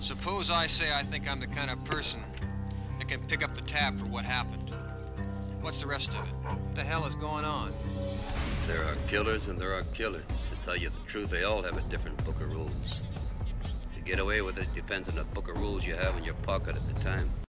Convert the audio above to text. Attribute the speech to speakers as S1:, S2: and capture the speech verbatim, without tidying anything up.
S1: Suppose I say I think I'm the kind of person that can pick up the tab for what happened. What's the rest of it? What the hell is going on?
S2: There are killers and there are killers. To tell you the truth, they all have a different book of rules. To get away with it depends on the book of rules you have in your pocket at the time.